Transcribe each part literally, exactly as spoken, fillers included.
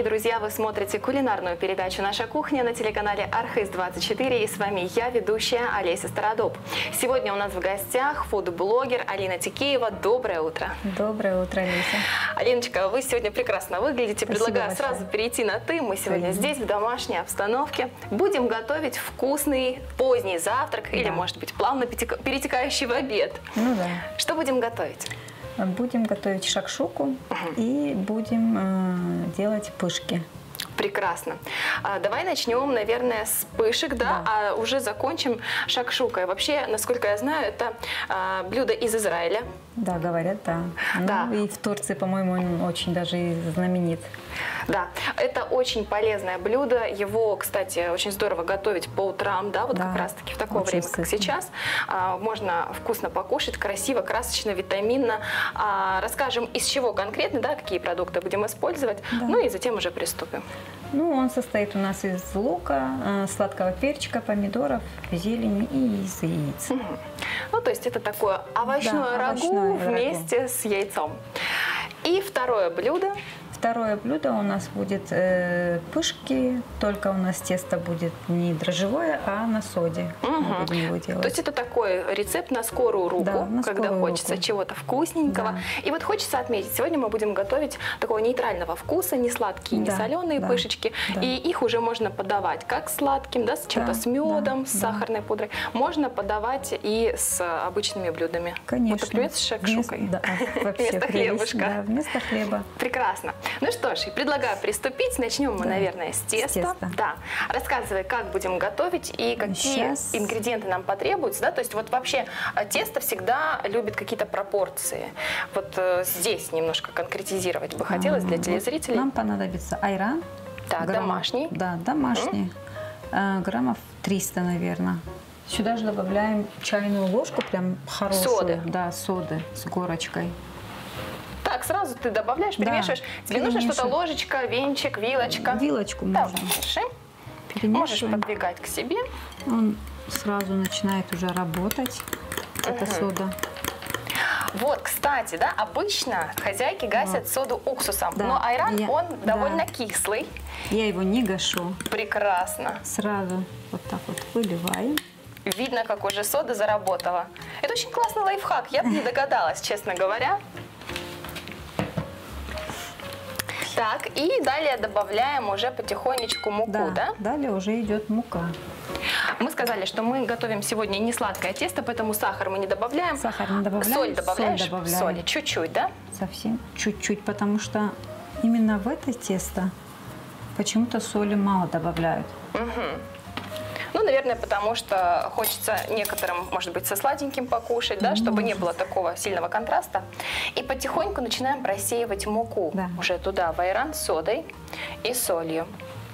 друзья! Вы смотрите кулинарную передачу «Наша кухня» на телеканале Архыз двадцать четыре. И с вами я, ведущая Олеся Стародуб. Сегодня у нас в гостях фуд-блогер Алина Текеева. Доброе утро! Доброе утро, Олеся. Алиночка, вы сегодня прекрасно выглядите. Спасибо Предлагаю большое. сразу перейти на «ты». Мы сегодня Конечно. здесь, в домашней обстановке. Будем готовить вкусный поздний завтрак, да. Или, может быть, плавно перетекающий в обед. Ну да. Что будем готовить? Будем готовить шакшуку угу. и будем э, делать пышки. Прекрасно. А, давай начнем, наверное, с пышек, да, да, а уже закончим шакшукой. Вообще, насколько я знаю, это а, блюдо из Израиля. Да, говорят, да. да. Ну, и в Турции, по-моему, он очень даже и знаменит. Да, это очень полезное блюдо. Его, кстати, очень здорово готовить по утрам, да, вот да, как раз-таки в такое время, как сейчас. А, можно вкусно покушать, красиво, красочно, витаминно. А, расскажем, из чего конкретно, да, какие продукты будем использовать, да. Ну и затем уже приступим. Ну, он состоит у нас из лука, сладкого перчика, помидоров, зелени и из яиц. Угу. Ну, то есть это такое овощное да, рагу овощное вместе рагу. С яйцом. И второе блюдо. Второе блюдо у нас будет э, пышки, только у нас тесто будет не дрожжевое, а на соде. Угу. Мы будем его делать. То есть это такой рецепт на скорую руку, да, на когда скорую хочется руку. Чего-то вкусненького. Да. И вот хочется отметить, сегодня мы будем готовить такого нейтрального вкуса, не сладкие, не да, соленые да, пышечки. Да. И их уже можно подавать как сладким, да, с чем-то да, с медом, да, с сахарной да. пудрой. Можно подавать и с обычными блюдами. Конечно. Вот, например, с шакшукой. Вместо, да, вместо хлебушка. Да, вместо хлеба. Прекрасно. Ну что ж, предлагаю приступить. Начнем мы, да, наверное, с теста. С теста. Да. Рассказывай, как будем готовить и какие Сейчас. ингредиенты нам потребуются. Да? То есть вот вообще тесто всегда любит какие-то пропорции. Вот э, здесь немножко конкретизировать бы хотелось для телезрителей. Нам понадобится айран. Так, граммов, домашний. Да, домашний. Mm. Э, граммов триста, наверное. Сюда же добавляем чайную ложку, прям хорошую. Соды. Да, соды с горочкой. Так, сразу ты добавляешь, перемешиваешь. Да, тебе нужно что-то, ложечка, венчик, вилочка? Вилочку да, можно. Можешь подвигать к себе. Он сразу начинает уже работать, угу. эта сода. Вот, кстати, да, обычно хозяйки гасят вот. соду уксусом, да. но айран, Я, он да. довольно кислый. Я его не гашу. Прекрасно. Сразу вот так вот выливаем. Видно, как уже сода заработала. Это очень классный лайфхак, я бы не догадалась, честно говоря. Так, и далее добавляем уже потихонечку муку, да? да? Далее уже идет мука. Мы сказали, что мы готовим сегодня не сладкое тесто, поэтому сахар мы не добавляем. Сахар не добавляем. Соль добавляешь? Соль добавляем. Соли чуть-чуть, да? Совсем чуть-чуть, потому что именно в это тесто почему-то соли мало добавляют. Угу. Ну, наверное, потому что хочется некоторым, может быть, со сладеньким покушать, да, чтобы не было такого сильного контраста. И потихоньку начинаем просеивать муку да. уже туда, в айран с содой и солью.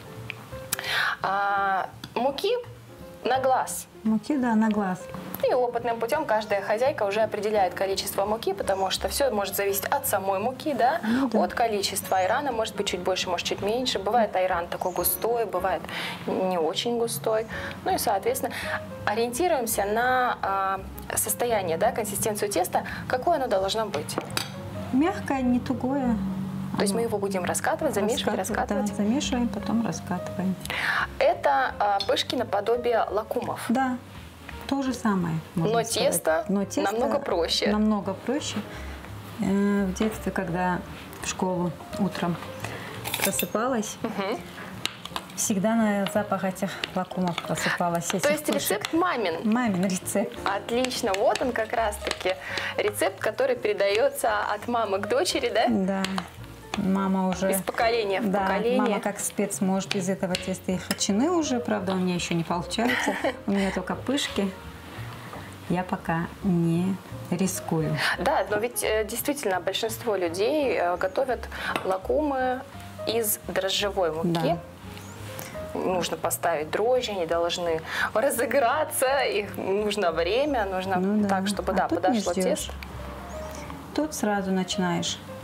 А, муки на глаз. Муки, да, на глаз. И опытным путем каждая хозяйка уже определяет количество муки, потому что все может зависеть от самой муки, да, ну, да. от количества айрана, может быть чуть больше, может чуть меньше. Бывает айран такой густой, бывает не очень густой. Ну и, соответственно, ориентируемся на э, состояние, да, консистенцию теста, какое оно должно быть. Мягкое, не тугое. То есть мы его будем раскатывать, замешивать, раскатывать? Да, замешиваем, потом раскатываем. Это э, пышки наподобие лакумов. Да. То же самое. Но тесто, Но тесто намного проще. Намного проще. В детстве, когда в школу утром просыпалась, угу. всегда на запах этих лакумов просыпалась. То есть пышек. Рецепт мамин? Мамин рецепт. Отлично. Вот он как раз-таки рецепт, который передается от мамы к дочери, да? Да. Мама уже... Из поколения в да, поколение. Мама как спец может из этого теста и хачины уже, правда, у меня еще не получается. У меня только пышки. Я пока не рискую. Да, но ведь действительно большинство людей готовят лакумы из дрожжевой муки. Да. Нужно поставить дрожжи, они должны разыграться, их нужно время, нужно ну, да. так, чтобы а да, подошло тесто. Тут сразу начинаешь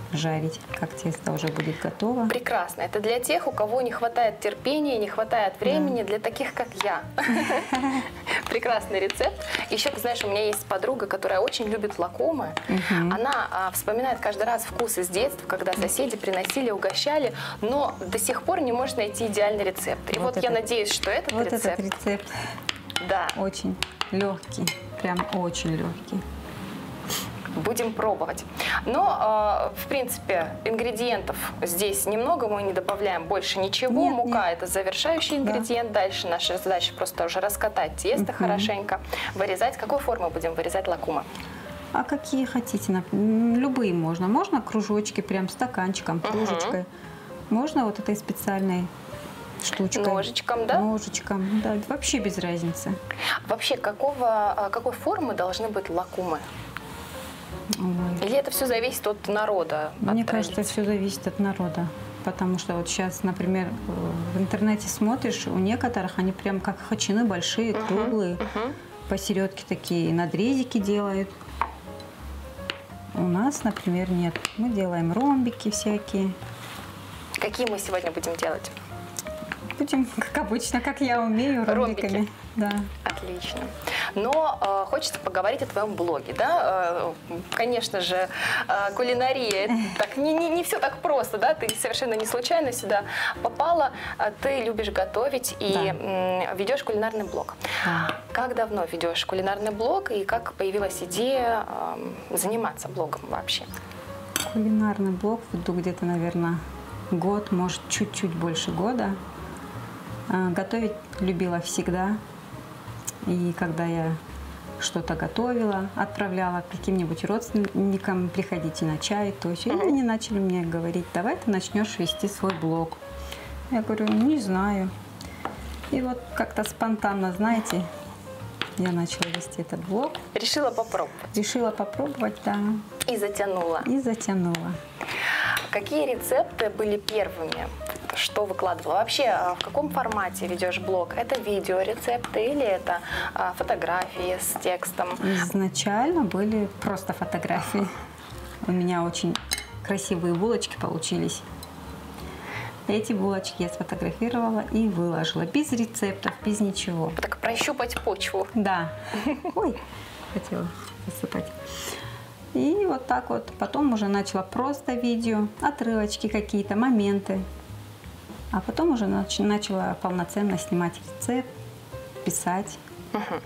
жарить, как тесто уже будет готово. Прекрасно. Это для тех, у кого не хватает терпения, не хватает времени, да. Для таких, как я. Прекрасный рецепт. Еще, ты знаешь, у меня есть подруга, которая очень любит лакумы. Угу. Она а, вспоминает каждый раз вкус из детства, когда соседи приносили, угощали, но до сих пор не может найти идеальный рецепт. И вот, вот я надеюсь, что этот вот рецепт... этот рецепт да. очень легкий, прям очень легкий. Будем пробовать. Но, э, в принципе, ингредиентов здесь немного, мы не добавляем больше ничего. Нет, Мука нет. – это завершающий ингредиент. Да. Дальше наша задача просто уже раскатать тесто угу. хорошенько, вырезать. Какой формы будем вырезать лакумы? А какие хотите? Любые можно. Можно кружочки, прям стаканчиком, кружечкой. Угу. Можно вот этой специальной штучкой. Ножичком, да? Ножичком, да. Вообще без разницы. Вообще, какого, какой формы должны быть лакумы? Ой. Или это все зависит от народа? Мне от кажется, все зависит от народа. Потому что вот сейчас, например, в интернете смотришь, у некоторых они прям как хачины большие, uh-huh, круглые, uh-huh. посередке такие надрезики делают. У нас, например, нет. Мы делаем ромбики всякие. Какие мы сегодня будем делать? Будем, как обычно, как я умею, ромбиками. Ромбики. Да. Отлично. Но э, хочется поговорить о твоем блоге, да? Э, конечно же, э, кулинария, так, не, не, не все так просто, да? Ты совершенно не случайно сюда попала. Ты любишь готовить и да. м, ведешь кулинарный блог. Да. Как давно ведешь кулинарный блог и как появилась идея э, заниматься блогом вообще? Кулинарный блог веду где-то, наверное, год, может, чуть-чуть больше года. Э, готовить любила всегда. И когда я что-то готовила, отправляла каким-нибудь родственникам, приходите на чай, то есть mm-hmm. они начали мне говорить, давай ты начнешь вести свой блог. Я говорю, не знаю. И вот как-то спонтанно, знаете, я начала вести этот блог. Решила попробовать. Решила попробовать, да. И затянула. И затянула. Какие рецепты были первыми? Что выкладывала? Вообще, в каком формате ведешь блог? Это видеорецепты или это а, фотографии с текстом? Изначально были просто фотографии. У меня очень красивые булочки получились. Эти булочки я сфотографировала и выложила. Без рецептов, без ничего. Так прощупать почву. Да. Ой, хотела посыпать. И вот так вот. Потом уже начала просто видео, отрывочки какие-то, моменты. А потом уже нач начала полноценно снимать рецепт, писать. Угу.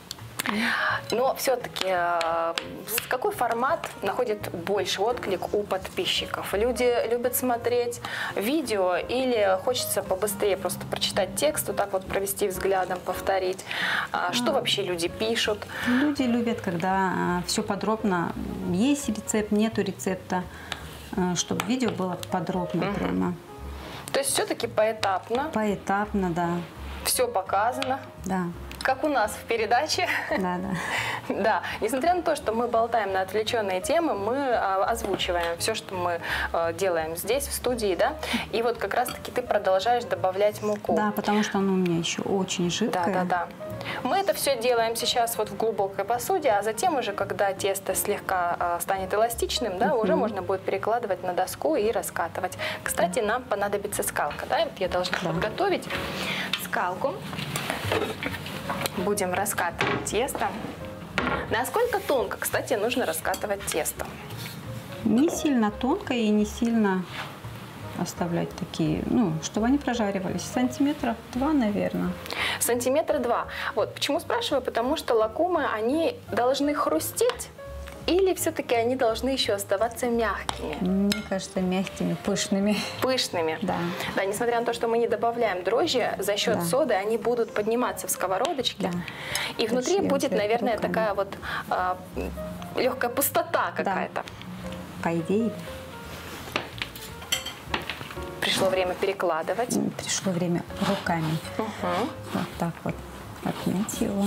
Но все-таки э, какой формат находит больше отклик у подписчиков? Люди любят смотреть видео или хочется побыстрее просто прочитать текст, вот так вот провести взглядом, повторить? А, что а. вообще люди пишут? Люди любят, когда э, все подробно. Есть рецепт, нету рецепта, э, чтобы видео было подробно угу. прямо. То есть все-таки поэтапно? Поэтапно, да. Все показано? Да. Как у нас в передаче. Да, да. Да. Несмотря на то, что мы болтаем на отвлеченные темы, мы а, озвучиваем все, что мы а, делаем здесь, в студии, да. И вот как раз-таки ты продолжаешь добавлять муку. Да, потому что оно у меня еще очень жидкое. Да, да, да. Мы это все делаем сейчас вот в глубокой посуде, а затем уже, когда тесто слегка а, станет эластичным, да, uh-huh. уже можно будет перекладывать на доску и раскатывать. Кстати, uh-huh. нам понадобится скалка, да, вот я должна uh-huh. подготовить скалку. Будем раскатывать тесто. Насколько тонко, кстати, нужно раскатывать тесто? Не сильно тонко и не сильно оставлять такие, ну, чтобы они прожаривались. Сантиметров два, наверное. Сантиметра два. Вот почему спрашиваю, потому что лакумы, они должны хрустеть или все-таки они должны еще оставаться мягкими? Мне кажется, мягкими, пышными. Пышными. Да. Да, несмотря на то, что мы не добавляем дрожжи, за счет да. соды они будут подниматься в сковородочке. Да. И внутри Точно, будет, наверное, руками. такая вот а, легкая пустота какая-то. Да. По идее. Пришло время перекладывать. Пришло время руками. Угу. Вот так вот отмять его.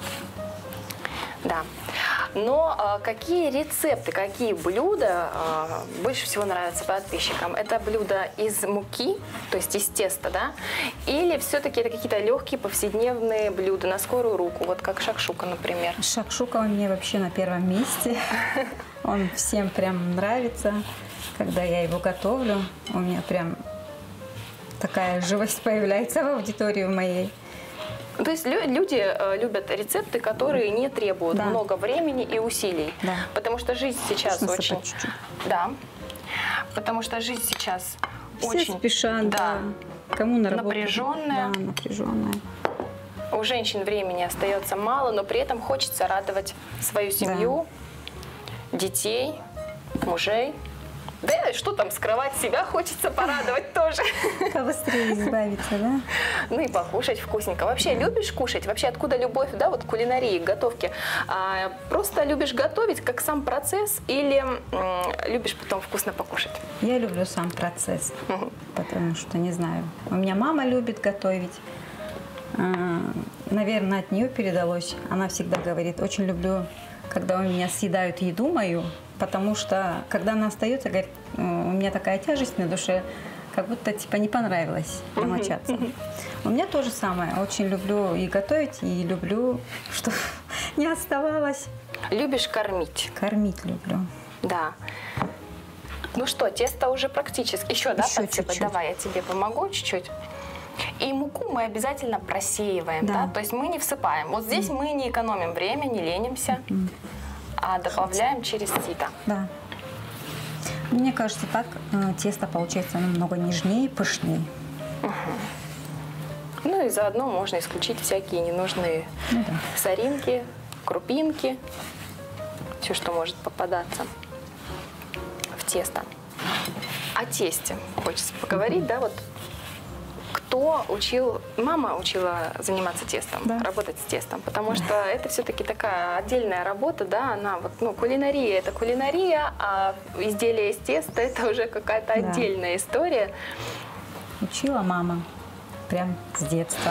Да. Но а, какие рецепты, какие блюда а, больше всего нравятся подписчикам? Это блюда из муки, то есть из теста, да? Или все-таки это какие-то легкие повседневные блюда на скорую руку, вот как шакшука, например? Шакшука у меня вообще на первом месте. Он всем прям нравится. когда я его готовлю, у меня прям такая живость появляется в аудитории моей. То есть лю- люди э, любят рецепты, которые не требуют Да. много времени и усилий. Да. Потому что жизнь сейчас Нужно очень... насыпать чуть-чуть. Да. Потому что жизнь сейчас Все очень... спешат, Да. да. Кому на работу? Напряженная. Да, напряженная. У женщин времени остается мало, но при этом хочется радовать свою семью, детей, мужей. Да и что там скрывать, себя хочется порадовать тоже. Побыстрее избавиться, да? Ну и покушать вкусненько. Вообще любишь кушать? Вообще откуда любовь, да, вот к кулинарии, к готовке? А, просто любишь готовить как сам процесс или м, любишь потом вкусно покушать? Я люблю сам процесс, Мгм. потому что, не знаю, у меня мама любит готовить. А, Наверное, от нее передалось. Она всегда говорит, очень люблю, когда у меня съедают еду мою, потому что, когда она остается, говорит, у меня такая тяжесть на душе, как будто типа не понравилось домочаться. У меня то же самое. Очень люблю и готовить, и люблю, чтобы не оставалось. Любишь кормить? Кормить люблю. Да. Ну что, тесто уже практически. Еще, да, Еще подсыпать? чуть-чуть. Давай, я тебе помогу чуть-чуть. И муку мы обязательно просеиваем, да. Да. То есть мы не всыпаем. Вот здесь мы не экономим время, не ленимся, а добавляем через сито. Да. Мне кажется, так э, тесто получается намного нежнее, пышнее. Ну и заодно можно исключить всякие ненужные Ну да. соринки, крупинки, все, что может попадаться в тесто. О тесте хочется поговорить, да, вот кто учил, мама учила заниматься тестом, Да. работать с тестом, потому что это все-таки такая отдельная работа, да, она вот, ну, кулинария это кулинария, а изделие из теста это уже какая-то Да. отдельная история. Учила мама прям с детства.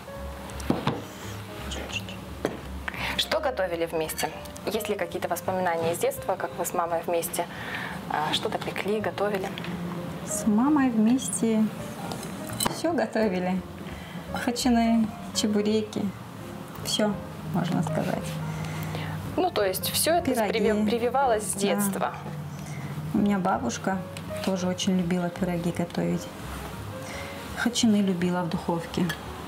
Что готовили вместе? Есть ли какие-то воспоминания из детства, как вы с мамой вместе а, что-то пекли, готовили? С мамой вместе все готовили. Хачины, чебуреки. Все, можно сказать. Ну, то есть все это Пироги. приви- прививалось с Да. детства. У меня бабушка тоже очень любила пироги готовить. Хачины любила в духовке.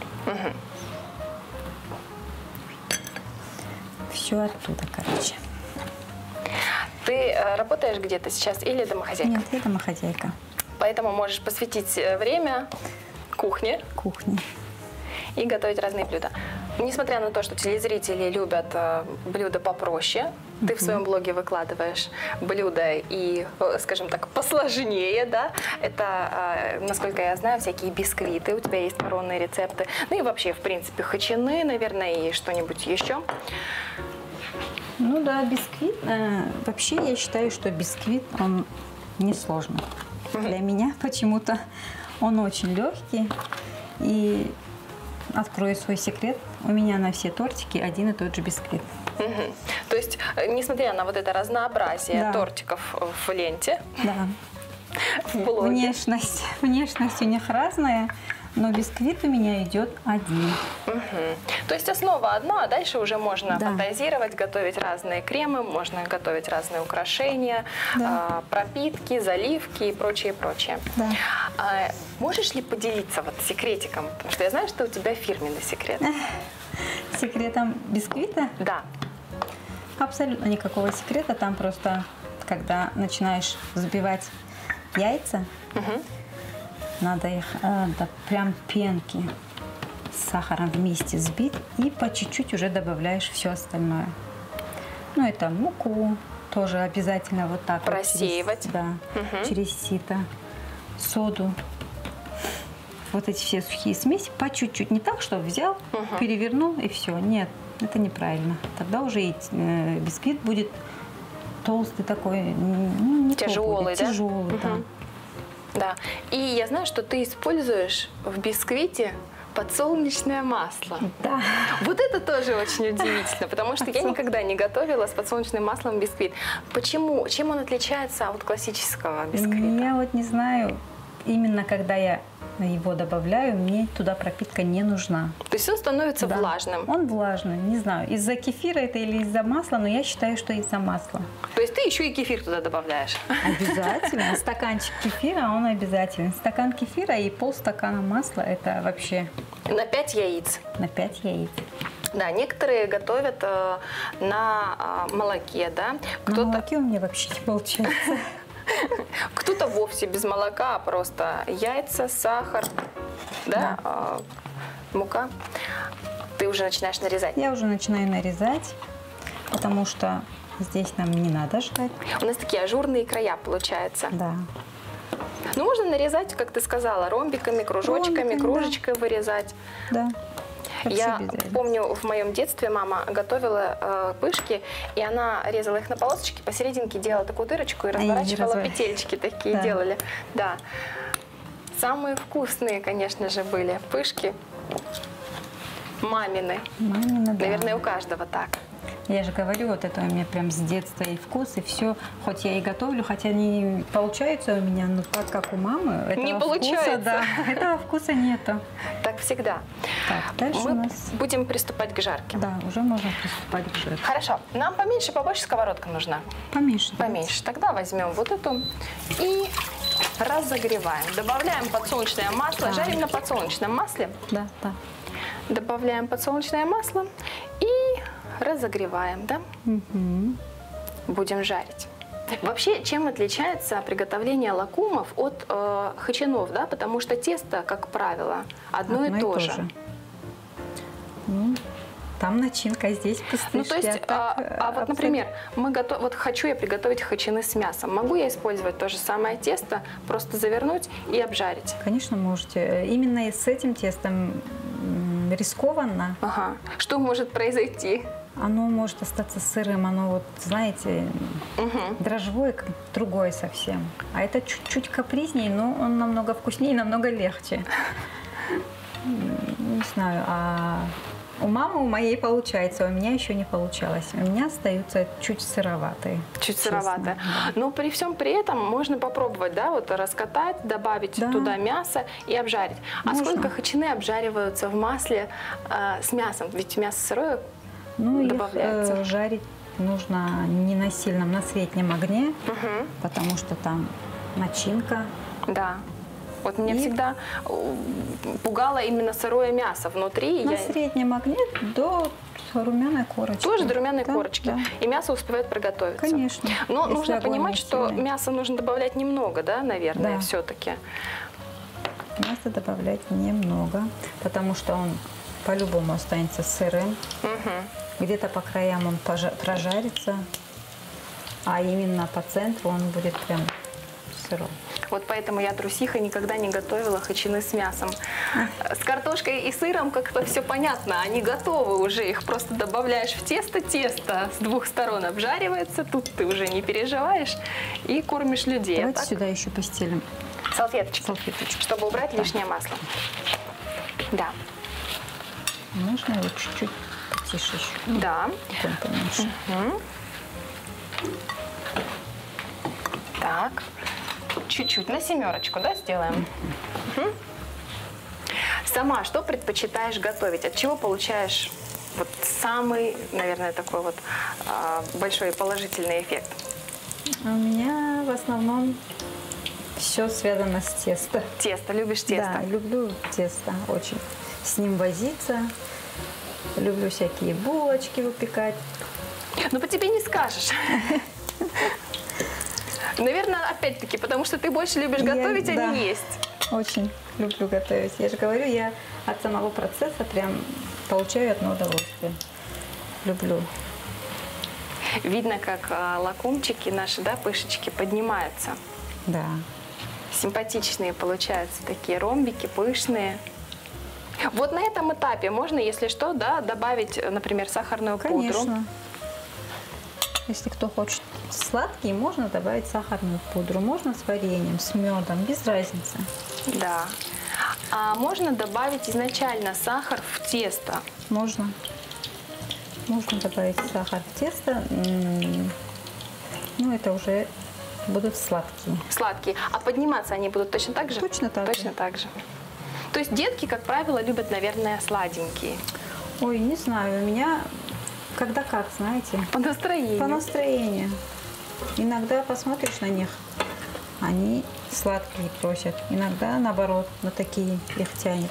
Все оттуда, короче. Ты э, работаешь где-то сейчас или домохозяйка? Нет, я домохозяйка. Поэтому можешь посвятить э, время кухне Кухни. и готовить разные блюда. Несмотря на то, что телезрители любят э, блюда попроще, ты в своем блоге выкладываешь блюда и, э, скажем так, посложнее, да? Это, э, насколько я знаю, всякие бисквиты, у тебя есть коронные рецепты. Ну и вообще, в принципе, хачины, наверное, и что-нибудь еще. Ну да, бисквит. э, вообще я считаю, что бисквит, он несложный. Для меня почему-то он очень легкий. И открою свой секрет, у меня на все тортики один и тот же бисквит. Мгм. То есть, э, несмотря на вот это разнообразие Да. тортиков в ленте, Да. в блоге, Внешность, внешность у них разная, но бисквит у меня идет один. Мгм. То есть основа одна, а дальше уже можно Да. фантазировать, готовить разные кремы, можно готовить разные украшения, Да. а, пропитки, заливки и прочее, прочее. Да. А можешь ли поделиться вот секретиком? Потому что я знаю, что у тебя фирменный секрет. Секретом бисквита Да. абсолютно никакого секрета. Там просто, когда начинаешь взбивать яйца, Мгм. надо их э, до прям пенки с сахаром вместе взбить и по чуть-чуть уже добавляешь все остальное. Ну, это муку тоже обязательно вот так вот Просеивать. через, да, Мгм. через сито, соду. Вот эти все сухие смеси по чуть-чуть. Не так, что взял, Мгм. перевернул и все. Нет, это неправильно. Тогда уже и э, бисквит будет толстый такой. Ну, не Тяжелый, да? Тяжелый, да. Мгм. Да. И я знаю, что ты используешь в бисквите подсолнечное масло. Да. Вот это тоже очень удивительно, потому что я никогда не готовила с подсолнечным маслом бисквит. Почему? Чем он отличается от классического бисквита? Я вот не знаю, именно когда я его добавляю, мне туда пропитка не нужна. То есть он становится Да. влажным. Он влажный, не знаю, из-за кефира это или из-за масла, но я считаю, что из-за масла. То есть ты еще и кефир туда добавляешь. Обязательно. Стаканчик кефира, он обязательный. Стакан кефира и полстакана масла, это вообще На пять яиц. на пять яиц. Да, некоторые готовят э, на э, молоке, да. На Кто-то, молоке у меня вообще не получается. кто-то вовсе без молока, а просто яйца, сахар, да, э, мука. Ты уже начинаешь нарезать. Я уже начинаю нарезать, потому что здесь нам не надо ждать. У нас такие ажурные края получаются. Да. Ну, можно нарезать, как ты сказала, ромбиками, кружочками, Ромбиками, кружечкой вырезать. Да. Вообще Я без разницы. помню, в моем детстве мама готовила э, пышки, и она резала их на полосочки, посерединке делала такую дырочку и разворачивала, разворачивала. петельки такие Да. делали. Да. Самые вкусные, конечно же, были пышки мамины. Мамина, да. Наверное, у каждого так. Я же говорю, вот это у меня прям с детства и вкус, и все. Хоть я и готовлю, хотя не получается у меня, но так как у мамы, этого Не вкуса, получается. да, этого вкуса нету. Так всегда. Так, дальше Мы у нас... будем приступать к жарке. Да, уже можно приступать к жарке. Хорошо. Нам поменьше, побольше сковородка нужна. Поменьше. Поменьше. Тогда возьмем вот эту и разогреваем. Добавляем подсолнечное масло. Да. Жарим на подсолнечном масле. Да, да. Добавляем подсолнечное масло и разогреваем, да? Мгм. Будем жарить. Вообще, чем отличается приготовление лакумов от э, хачинов, да? Потому что тесто, как правило, одно, и то же. Ну, там начинка, здесь пустышки. Ну, то есть, так, а, э, а вот, например, мы готов... вот хочу я приготовить хачины с мясом. Могу я использовать то же самое тесто, просто завернуть и обжарить? Конечно, можете. Именно с этим тестом м, рискованно. Ага. Что может произойти? Оно может остаться сырым, оно вот, знаете, Угу. дрожжевое, как другое совсем. А это чуть-чуть капризнее, но он намного вкуснее и намного легче. М, Не знаю, а у мамы у моей получается, а у меня еще не получалось. У меня остаются чуть сыроватые. Чуть честно, сыровато. да. Но при всем при этом можно попробовать, да, вот раскатать, добавить Да. туда мясо и обжарить. А Можно. сколько хачины обжариваются в масле э, с мясом? Ведь мясо сырое. Ну, их добавляется. э, жарить нужно не на сильном, на среднем огне, Мгм. потому что там начинка. Да. Вот меня И- всегда э, пугало именно сырое мясо внутри. На Я- среднем огне до румяной корочки. Тоже до румяной Да, корочки. да. И мясо успевает приготовиться. Конечно. Но Если нужно огонь понимать, не что сильный. мясо нужно добавлять немного, да, наверное, Да. все-таки. Мясо добавлять немного, потому что он по-любому останется сырым. Где-то по краям он пожа- прожарится, а именно по центру он будет прям сырой. Вот поэтому я, трусиха, никогда не готовила хачины с мясом. С картошкой и сыром как-то все понятно, они готовы уже, их просто добавляешь в тесто, тесто с двух сторон обжаривается, тут ты уже не переживаешь и кормишь людей. А Давайте так сюда еще постелим салфеточки, салфеточку. чтобы убрать лишнее масло. Да, Можно его чуть-чуть потише еще. Ну, да. потом поменьше. Мгм. Так, чуть-чуть, на семерочку, да, сделаем? Мгм. Сама что предпочитаешь готовить? От чего получаешь вот самый, наверное, такой вот а, большой положительный эффект? А у меня в основном все связано с тестом. Тесто, любишь тесто? Да, люблю тесто очень. С ним возиться. Люблю всякие булочки выпекать. Ну, по тебе не скажешь. Наверное, опять-таки, потому что ты больше любишь Я- готовить, а да. не есть. Очень люблю готовить. Я же говорю, я от самого процесса прям получаю одно удовольствие. Люблю. Видно, как а, лакумчики наши, да, пышечки поднимаются. Да. Симпатичные получаются такие ромбики, пышные. Вот на этом этапе можно, если что, да, добавить, например, сахарную пудру. Конечно. Если кто хочет сладкий, можно добавить сахарную пудру. Можно с вареньем, с медом, без разницы. Да. А можно добавить изначально сахар в тесто. Можно. Можно добавить сахар в тесто. М, Ну, это уже будут сладкие. Сладкие. А подниматься они будут точно так же? Точно так же. Точно так же. То есть детки, как правило, любят, наверное, сладенькие. Ой, не знаю, у меня когда как, знаете. По настроению. По настроению. Иногда посмотришь на них, они сладкие просят. Иногда, наоборот, на такие их тянет.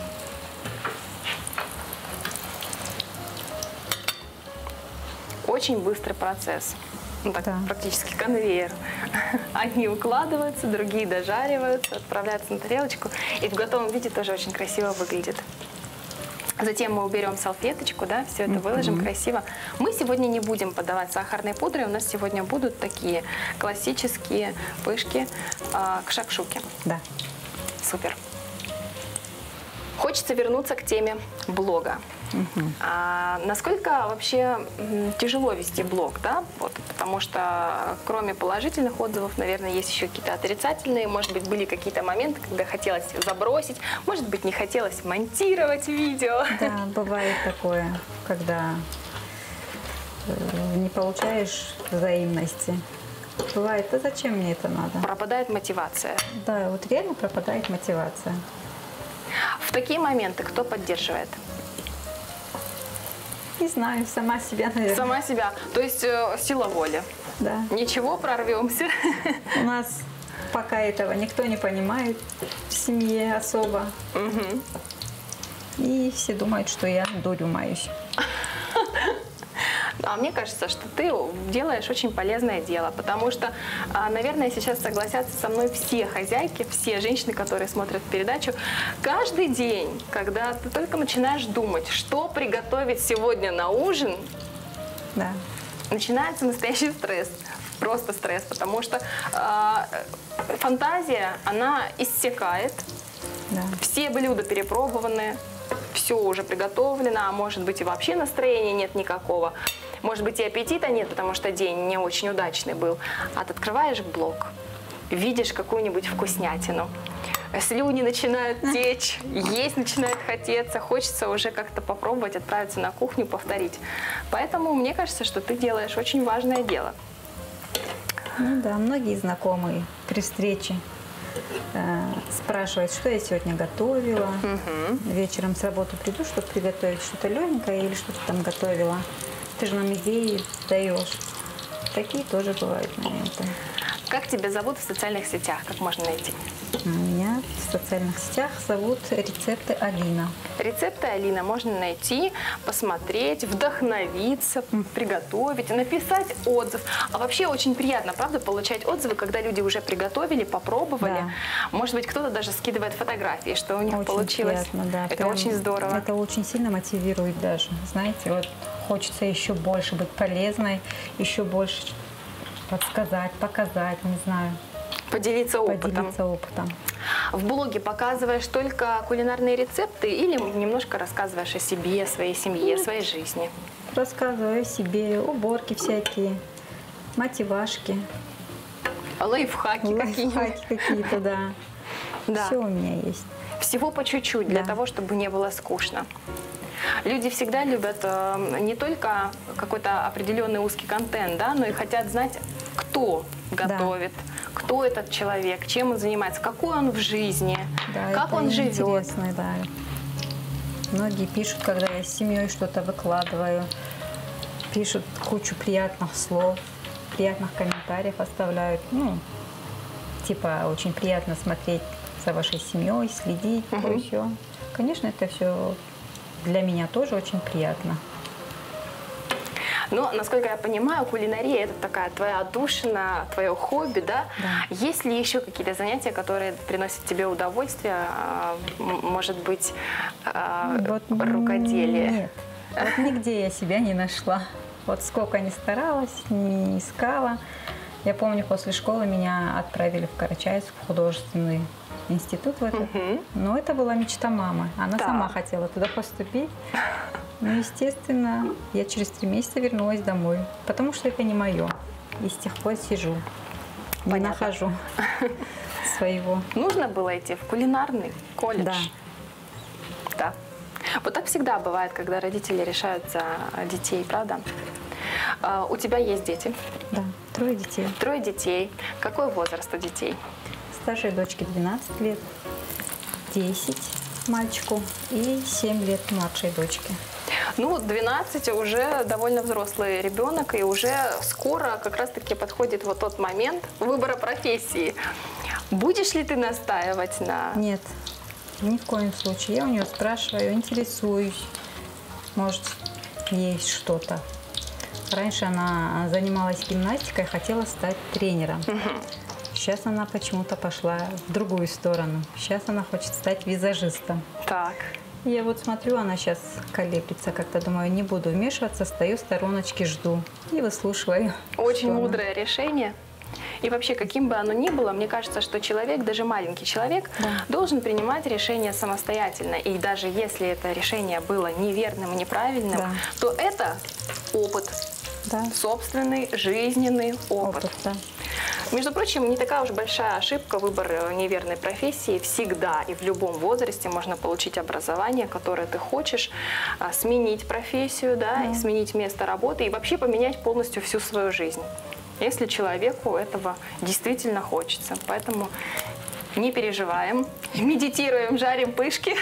Очень быстрый процесс. Ну, так, Да. практически конвейер. Одни укладываются, другие дожариваются, отправляются на тарелочку. И в готовом виде тоже очень красиво выглядит. Затем мы уберем салфеточку, да, все это выложим mm-hmm. красиво. Мы сегодня не будем подавать сахарной пудрой. У нас сегодня будут такие классические пышки э, к шакшуке. Да. Супер. Хочется вернуться к теме блога. Угу. А насколько вообще тяжело вести блог, да? Вот, потому что кроме положительных отзывов, наверное, есть еще какие-то отрицательные. Может быть, были какие-то моменты, когда хотелось забросить, может быть, не хотелось монтировать видео. Да, бывает такое, когда не получаешь взаимности. Бывает, а зачем мне это надо? Пропадает мотивация. Да, вот реально пропадает мотивация. В такие моменты кто поддерживает? Не знаю, сама себя, наверное. Сама себя. То есть э, сила воли. Да. Ничего, прорвемся. У нас пока этого никто не понимает в семье особо. Угу. И все думают, что я дурью маюсь. А мне кажется, что ты делаешь очень полезное дело, потому что, наверное, сейчас согласятся со мной все хозяйки, все женщины, которые смотрят передачу. Каждый день, когда ты только начинаешь думать, что приготовить сегодня на ужин, да. начинается настоящий стресс. Просто стресс, потому что э, фантазия, она иссякает, да. Все блюда перепробованы, все уже приготовлено, а может быть и вообще настроения нет никакого. Может быть и аппетита нет, потому что день не очень удачный был. А ты открываешь блог, видишь какую-нибудь вкуснятину, слюни начинают течь, есть начинает хотеться, хочется уже как-то попробовать, отправиться на кухню, повторить. Поэтому мне кажется, что ты делаешь очень важное дело. Ну да, многие знакомые при встрече э, спрашивают, что я сегодня готовила. Угу. Вечером с работы приду, чтобы приготовить что-то легенькое или что-то там готовила. Ты же нам идеи даешь. Такие тоже бывают моменты. Как тебя зовут в социальных сетях? Как можно найти? Меня в социальных сетях зовут Рецепты Алина. Рецепты Алина можно найти, посмотреть, вдохновиться, приготовить, написать отзыв. А вообще очень приятно, правда, получать отзывы, когда люди уже приготовили, попробовали. Да. Может быть, кто-то даже скидывает фотографии, что у них Очень получилось. приятно, да. Это Прям очень здорово. Это очень сильно мотивирует даже. Знаете, вот хочется еще больше быть полезной, еще больше подсказать, показать, не знаю. Поделиться опытом. Поделиться опытом. В блоге показываешь только кулинарные рецепты или немножко рассказываешь о себе, о своей семье, о своей жизни? Рассказываю о себе, уборки всякие, мотивашки. Лайфхаки, какие-нибудь. Лайфхаки какие-то, да. Да. Все у меня есть. Всего по чуть-чуть, для Да. того, чтобы не было скучно. Люди всегда любят э, не только какой-то определенный узкий контент, да, но и хотят знать, кто готовит, да. кто этот человек, чем он занимается, какой он в жизни, Да, как это он живет. интересно, да. Многие пишут, когда я с семьей что-то выкладываю, пишут кучу приятных слов, приятных комментариев оставляют. Ну, типа, очень приятно смотреть за вашей семьей, следить, Угу. то все. Конечно, это все для меня тоже очень приятно. Но, насколько я понимаю, кулинария – это такая твоя отдушина, твое хобби, да? Да. Есть ли еще какие-то занятия, которые приносят тебе удовольствие? А, м- Может быть, а, Вот рукоделие? Нет, вот нигде я себя не нашла. Вот сколько ни старалась, не искала. Я помню, после школы меня отправили в Карачаевск, в художественный институт в этот. Угу. Но это была мечта мамы. Она Да. сама хотела туда поступить. Ну, естественно, я через три месяца вернулась домой, потому что это не мое. И с тех пор сижу, не Понятно. нахожу своего. Нужно было идти в кулинарный колледж? Да. Да. Вот так всегда бывает, когда родители решают за детей, правда? А, у тебя есть дети? Да, трое детей. Трое детей. Какой возраст у детей? Старшей дочке двенадцать лет, десять мальчику и семь лет младшей дочке. Ну, двенадцать уже довольно взрослый ребенок, и уже скоро как раз-таки подходит вот тот момент выбора профессии. Будешь ли ты настаивать на... Нет, ни в коем случае. Я у нее спрашиваю, интересуюсь, может, есть что-то. Раньше она занималась гимнастикой, хотела стать тренером. Угу. Сейчас она почему-то пошла в другую сторону. Сейчас она хочет стать визажистом. Так. Я вот смотрю, она сейчас колеблется, как-то думаю, не буду вмешиваться, стою в стороночке, жду и выслушиваю. Очень мудрое решение. И вообще, каким бы оно ни было, мне кажется, что человек, даже маленький человек, да, должен принимать решение самостоятельно. И даже если это решение было неверным и неправильным, да, то это опыт, да, собственный жизненный опыт. Опыт, да. Между прочим, не такая уж большая ошибка выбор неверной профессии. Всегда и в любом возрасте можно получить образование, которое ты хочешь, сменить профессию, да, да, и сменить место работы, и вообще поменять полностью всю свою жизнь, если человеку этого действительно хочется. Поэтому не переживаем, медитируем, жарим пышки.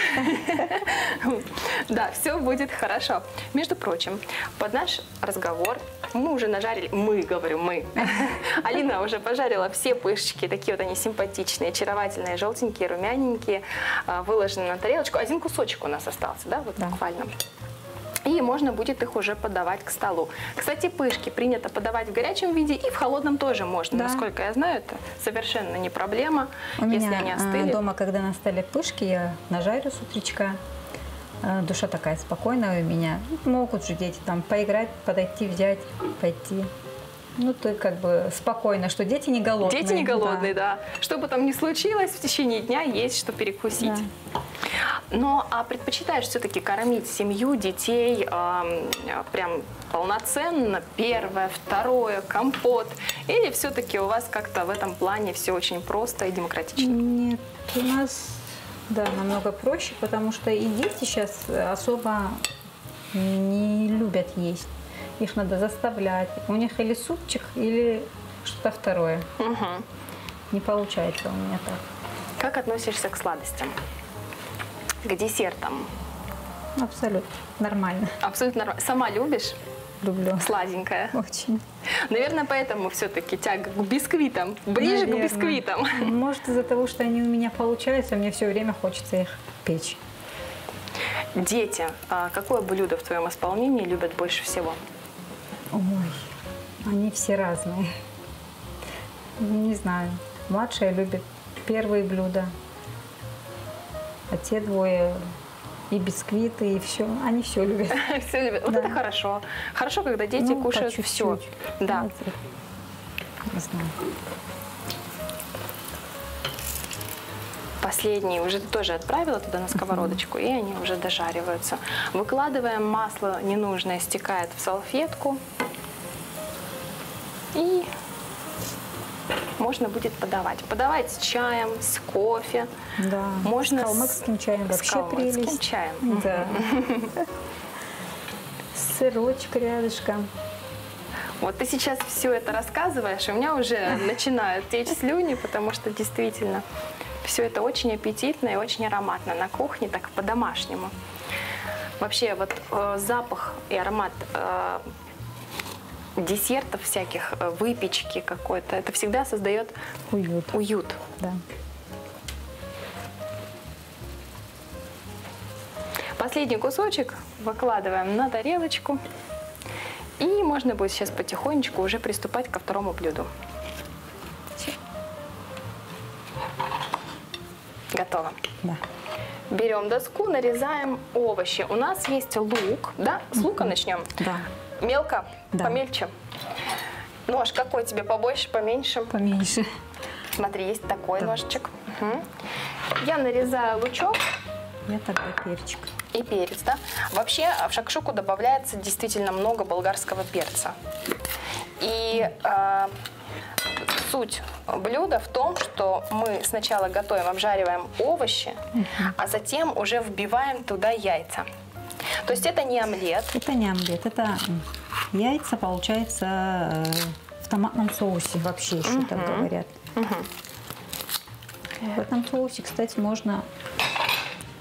Да, все будет хорошо. Между прочим, под наш разговор мы уже нажарили, мы, говорю, мы. Алина уже пожарила все пышечки, такие вот они симпатичные, очаровательные, желтенькие, румяненькие, выложены на тарелочку. Один кусочек у нас остался, да, вот буквально. И можно будет их уже подавать к столу. Кстати, пышки принято подавать в горячем виде, и в холодном тоже можно. Да. Насколько я знаю, это совершенно не проблема, у если меня они остыли. Дома, когда на столе пышки, я нажарю с утречка. Душа такая спокойная у меня. Могут же дети там поиграть, подойти, взять, пойти. Ну, ты как бы спокойно, что дети не голодные. Дети не голодные, да. да. Что бы там ни случилось, в течение дня есть что перекусить. Да. Но а предпочитаешь все-таки кормить семью, детей э, прям полноценно, первое, второе, компот? Или все-таки у вас как-то в этом плане все очень просто и демократично? Нет, у нас, да, намного проще, потому что и дети сейчас особо не любят есть. Их надо заставлять. У них или супчик, или что-то второе. Угу. Не получается у меня так. Как относишься к сладостям? К десертам? Абсолютно нормально. Абсолютно нормально. Сама любишь? Люблю. Сладенькое? Очень. Наверное, поэтому все-таки тяга к бисквитам. Ближе Наверное. к бисквитам. Может, из-за того, что они у меня получаются, мне все время хочется их печь. Дети. Какое блюдо в твоем исполнении любят больше всего? Ой, они все разные. Не знаю. Младшая любит первые блюда, а те двое и бисквиты, и все. Они все любят. Все любят. Вот это хорошо. Хорошо, когда дети кушают все. Да. Не знаю. Последние уже тоже отправила туда на сковородочку, и они уже дожариваются. Выкладываем масло ненужное, стекает в салфетку. И можно будет подавать. Подавать с чаем, с кофе. Да, можно с калмыцким чаем вообще с калмыцким прелесть. чаем. Да. Сырочек рядышком. Вот ты сейчас все это рассказываешь, и у меня уже начинают течь слюни, потому что действительно все это очень аппетитно и очень ароматно на кухне, так по-домашнему. Вообще вот э, запах и аромат э, десертов всяких, э, выпечки какой-то, это всегда создает уют. уют. Да. Последний кусочек выкладываем на тарелочку. И можно будет сейчас потихонечку уже приступать ко второму блюду. Готово. Да. Берем доску, нарезаем овощи. У нас есть лук, да? С лука начнем? Да. Мелко? Да. Помельче? Нож какой тебе, побольше, поменьше? Поменьше. Смотри, есть такой да. ножичек. Угу. Я нарезаю лучок. Я тогда перчик. И перец, да? Вообще в шакшуку добавляется действительно много болгарского перца. И э, суть блюда в том, что мы сначала готовим, обжариваем овощи, uh-huh. а затем уже вбиваем туда яйца. То есть это не омлет. Это не омлет, это яйца, получается, в томатном соусе вообще еще uh-huh. так говорят. Uh-huh. В этом соусе, кстати, можно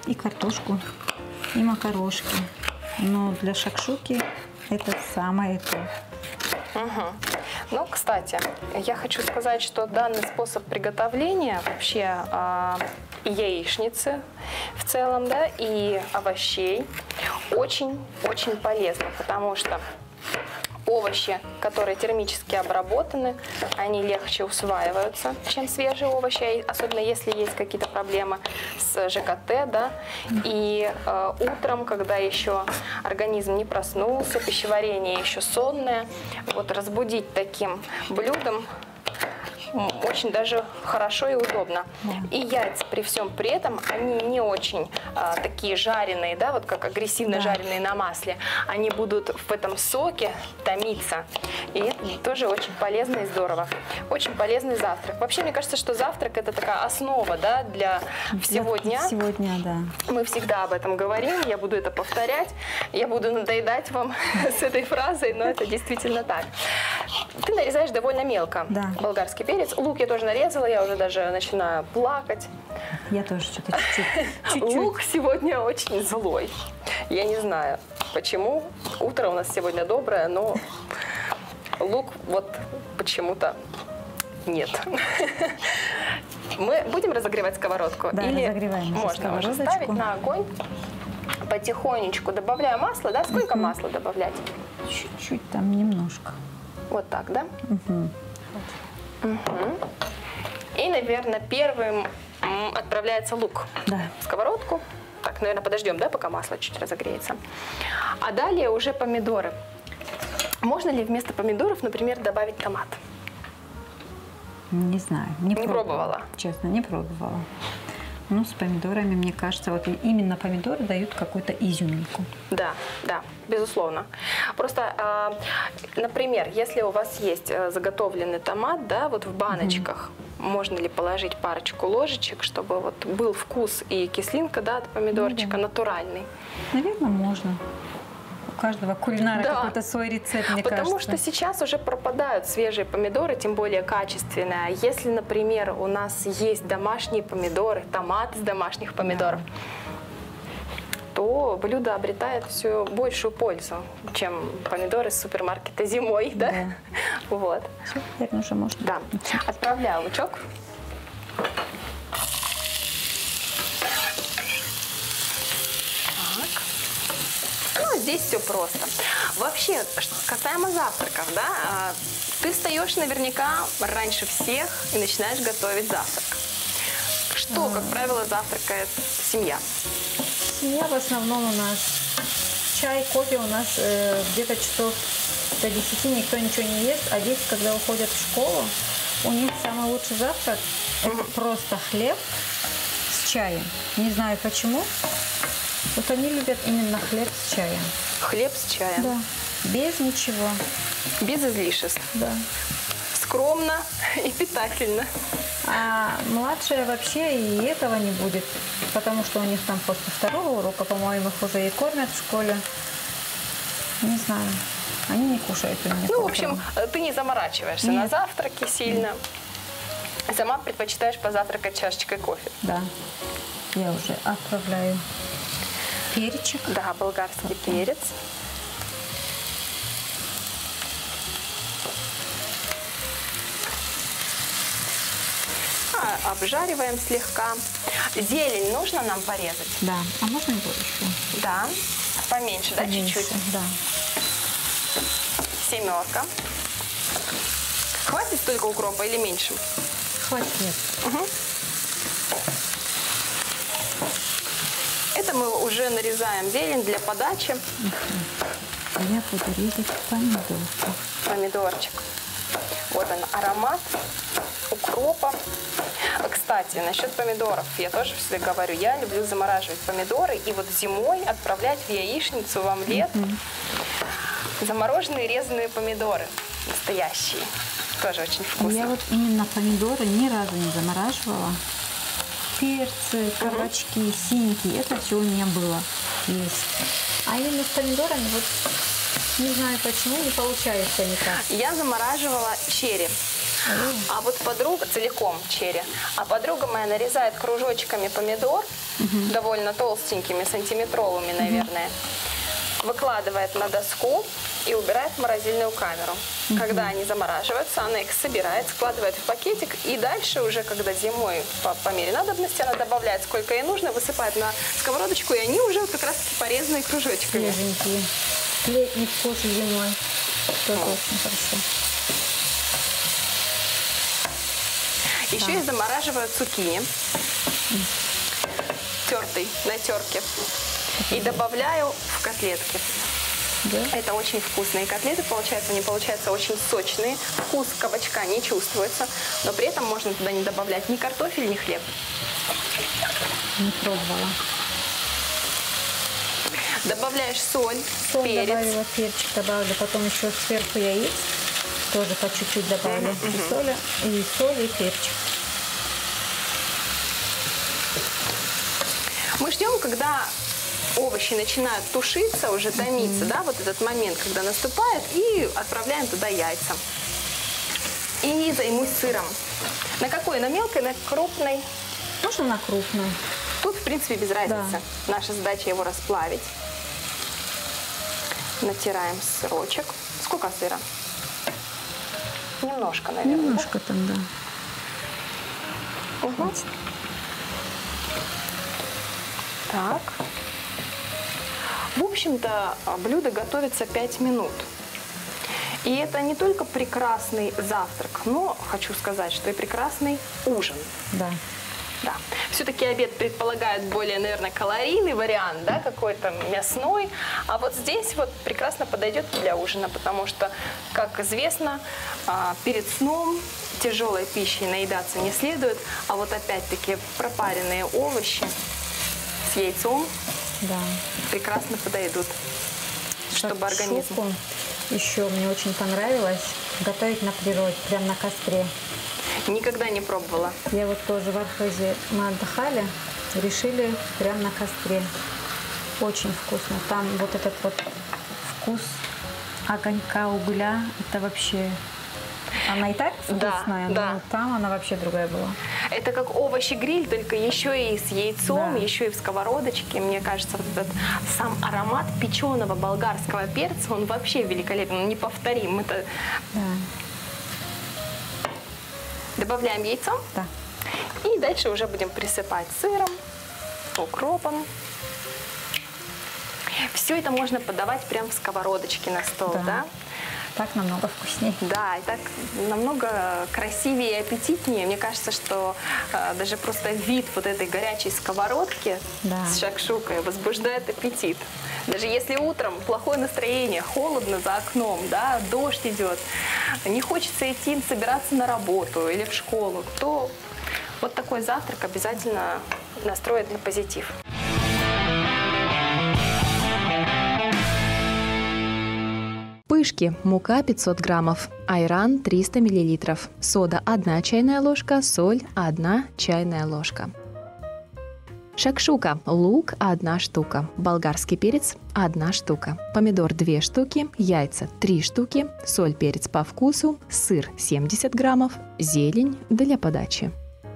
и картошку, и макарошки. Но для шакшуки это самое то. Угу. Ну, кстати, я хочу сказать, что данный способ приготовления вообще э, и яичницы в целом, да, и овощей очень-очень полезно, потому что овощи, которые термически обработаны, они легче усваиваются, чем свежие овощи, особенно если есть какие-то проблемы с ЖКТ, да, и э, утром, когда еще организм не проснулся, пищеварение еще сонное, вот разбудить таким блюдом очень даже хорошо и удобно. Да. И яйца при всем при этом, они не очень а, такие жареные, да, вот как агрессивно да. жареные на масле. Они будут в этом соке томиться. И это тоже очень полезно и здорово. Очень полезный завтрак. Вообще, мне кажется, что завтрак это такая основа, да, для всего для дня. Всего дня, да. Мы всегда об этом говорим, я буду это повторять. Я буду надоедать вам с этой фразой, но это действительно так. Ты нарезаешь довольно мелко да. болгарский перец. Лук я тоже нарезала, я уже даже начинаю плакать. Я тоже что-то чуть-чуть. Лук сегодня очень злой. Я не знаю, почему. Утро у нас сегодня доброе, но лук вот почему-то нет. Мы будем разогревать сковородку? Да, или разогреваем можно уже ставить на огонь? Потихонечку добавляю масло, да? Сколько угу. масла добавлять? Чуть-чуть, там немножко. Вот так, да? Угу. Угу. И, наверное, первым отправляется лук да. в сковородку. Так, наверное, подождем, да, пока масло чуть разогреется. А далее уже помидоры. Можно ли вместо помидоров, например, добавить томат? Не знаю. Не, не пробовала. пробовала? Честно, не пробовала. Ну, с помидорами, мне кажется, вот именно помидоры дают какую-то изюминку. Да, да, безусловно. Просто, э, например, если у вас есть заготовленный томат, да, вот в баночках, mm-hmm. можно ли положить парочку ложечек, чтобы вот был вкус и кислинка, да, от помидорчика, mm-hmm. натуральный? Наверное, можно. У каждого кулинара да. какой-то свой рецепт, мне Потому кажется. что сейчас уже пропадают свежие помидоры, тем более качественные. Если, например, у нас есть домашние помидоры, томат из домашних помидоров, да. то блюдо обретает все большую пользу, чем помидоры из супермаркета зимой. Да? Да. Вот. Все, теперь уже можно. Да. Отправляю лучок. Здесь все просто. Вообще, касаемо завтраков, да, ты встаешь наверняка раньше всех и начинаешь готовить завтрак. Что, как правило, завтракает семья? Семья в основном у нас чай, кофе у нас э, где-то часов до десяти никто ничего не ест, а дети, когда уходят в школу, у них самый лучший завтрак угу. это просто хлеб с чаем. Не знаю почему. Вот они любят именно хлеб с чаем. Хлеб с чаем? Да. Без ничего. Без излишеств? Да. Скромно и питательно. А младшая вообще и этого не будет, потому что у них там после второго урока, по-моему, их уже и кормят в школе. Не знаю. Они не кушают у меня. Ну, в общем, ты не заморачиваешься Нет. на завтраке сильно. Нет. Сама предпочитаешь позавтракать чашечкой кофе. Да. Я уже отправляю перчик. Да, болгарский вот перец. А, обжариваем слегка. Зелень нужно нам порезать? Да. А можно больше? Да. Поменьше, Поменьше, да, чуть-чуть? Да. Семерка. Хватит столько укропа или меньше? Хватит. Угу. Это мы уже нарезаем зелень для подачи. А я буду резать помидорку. Помидорчик. Вот он, аромат укропа. Кстати, насчет помидоров. Я тоже всегда говорю, я люблю замораживать помидоры и вот зимой отправлять в яичницу, в омлет. Mm-hmm. Замороженные резаные помидоры. Настоящие. Тоже очень вкусно. Я вот именно помидоры ни разу не замораживала. Перцы, кабачки, угу. синьки, это все у меня было есть. А именно с помидорами, вот не знаю почему, не получается никак. Я замораживала черри. А вот подруга, целиком черри, а подруга моя нарезает кружочками помидор, Угу. довольно толстенькими, сантиметровыми, наверное. Угу. Выкладывает на доску и убирает в морозильную камеру. Угу. Когда они замораживаются, она их собирает, складывает в пакетик. И дальше уже, когда зимой по, по мере надобности, она добавляет, сколько ей нужно, высыпает на сковородочку, и они уже вот как раз-таки порезанные кружочками. Свеженькие. Летний вкус зимой. Тоже Вот. очень хорошо. Еще Да. я замораживаю цукини, тертый на терке, и добавляю в котлетки. Да? Это очень вкусные котлеты получаются, они получаются очень сочные, вкус кабачка не чувствуется, но при этом можно туда не добавлять ни картофель, ни хлеб. Не пробовала. Добавляешь соль, Соль перец. добавила, перчик добавлю, потом еще сверху яиц тоже по чуть-чуть добавлю. Мгм, И мгм. соли, и соль, и перчик. Мы ждем, когда овощи начинают тушиться, уже томиться, да, вот этот момент, когда наступает, и отправляем туда яйца. И займусь сыром. На какой? На мелкой, на крупной? Можно на крупную. Тут, в принципе, без разницы. Наша задача его расплавить. Натираем сырочек. Сколько сыра? Немножко, наверное. Немножко там, да. Да? Угу. Так. В общем-то, блюдо готовится пять минут. И это не только прекрасный завтрак, но хочу сказать, что и прекрасный ужин. Да. Да. Все-таки обед предполагает более, наверное, калорийный вариант, да, какой-то мясной. А вот здесь вот прекрасно подойдет для ужина, потому что, как известно, а, перед сном тяжелой пищей наедаться не следует. А вот опять-таки пропаренные овощи с яйцом Да. прекрасно подойдут, чтобы организм... Шакшуку еще мне очень понравилось готовить на природе, прям на костре. Никогда не пробовала. Я вот тоже в Архозе мы отдыхали, решили прям на костре. Очень вкусно. Там вот этот вот вкус огонька, угля, это вообще... Она и так Да, вкусная, да. но там она вообще другая была. Это как овощи-гриль, только еще и с яйцом, Да. еще и в сковородочке. Мне кажется, вот этот сам аромат печеного болгарского перца, он вообще великолепен, он неповторим. Это... Да. Добавляем яйцо. Да. И дальше уже будем присыпать сыром, укропом. Все это можно подавать прямо в сковородочке на стол, да? Да. Так намного вкуснее. Да, и так намного красивее и аппетитнее. Мне кажется, что э, даже просто вид вот этой горячей сковородки Да. с шакшукой возбуждает аппетит. Даже если утром плохое настроение, холодно за окном, да, дождь идет, не хочется идти собираться на работу или в школу, то вот такой завтрак обязательно настроит на позитив. Пышки. Мука пятьсот граммов, айран триста миллилитров, сода одна чайная ложка, соль одна чайная ложка. Шакшука. Лук одна штука, болгарский перец одна штука, помидор две штуки, яйца три штуки, соль, перец по вкусу, сыр семьдесят граммов, зелень для подачи.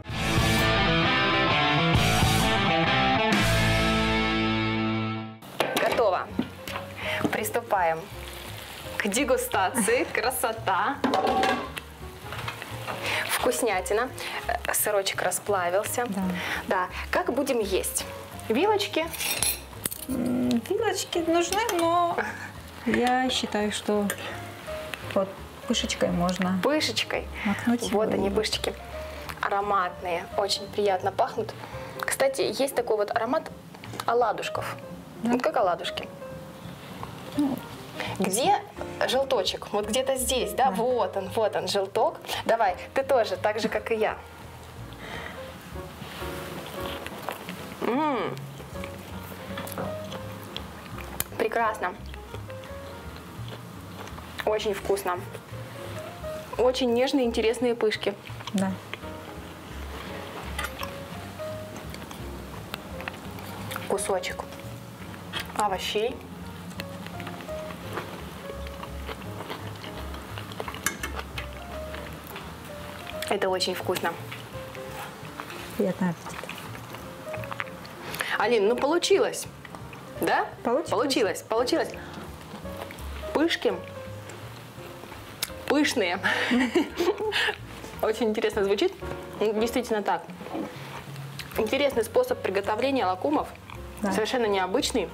Готово. Приступаем к дегустации. Красота. Вкуснятина. Э, Сырочек расплавился. Да. Да. Как будем есть? Вилочки. М, Вилочки нужны, но я считаю, что вот пышечкой можно Пышечкой. макнуть. Вот его. они, пышечки. Ароматные. Очень приятно пахнут. Кстати, есть такой вот аромат оладушков. Вот как оладушки. Где желточек? Вот где-то здесь, да? Да. Вот он, вот он, желток. Давай, ты тоже, так же, как и я. М. Прекрасно. Очень вкусно. Очень нежные, интересные пышки. Да. Кусочек овощей. Это очень вкусно. Приятного аппетита. Алин, ну получилось. Да? Получилось. Получилось. Получилось. Пышки. Пышные. Очень интересно звучит. Действительно так. Интересный способ приготовления лакумов. Да. Совершенно необычный.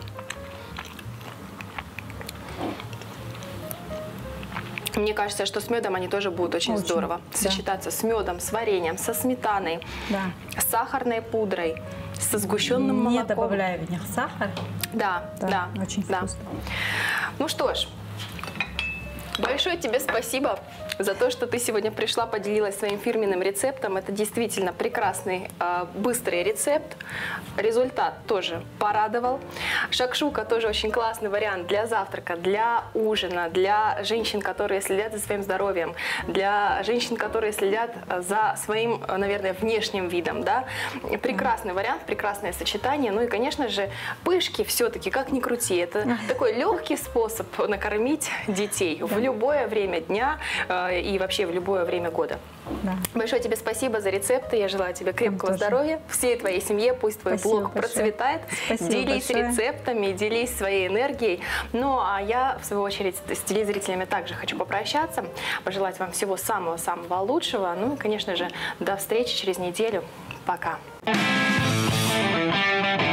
Мне кажется, что с медом они тоже будут очень, Очень, здорово да. сочетаться. С медом, с вареньем, со сметаной, Да. с сахарной пудрой, со сгущенным Не молоком. добавляю в них сахар. Да, да, Да, очень да. вкусно. Ну что ж, большое тебе спасибо за то, что ты сегодня пришла, поделилась своим фирменным рецептом. Это действительно прекрасный, э, быстрый рецепт. Результат тоже порадовал. Шакшука тоже очень классный вариант для завтрака, для ужина, для женщин, которые следят за своим здоровьем, для женщин, которые следят за своим, наверное, внешним видом. Да? Прекрасный вариант, прекрасное сочетание. Ну и, конечно же, пышки все-таки, как ни крути, это такой легкий способ накормить детей в любое время дня э, и вообще в любое время года. Да. Большое тебе спасибо за рецепты. Я желаю тебе крепкого тоже. здоровья, всей твоей семье. Пусть твой Спасибо блог большое. процветает. Спасибо Делись большое. рецептами, делись своей энергией. Ну, а я, в свою очередь, с телезрителями также хочу попрощаться, пожелать вам всего самого-самого лучшего. Ну и, конечно же, до встречи через неделю. Пока.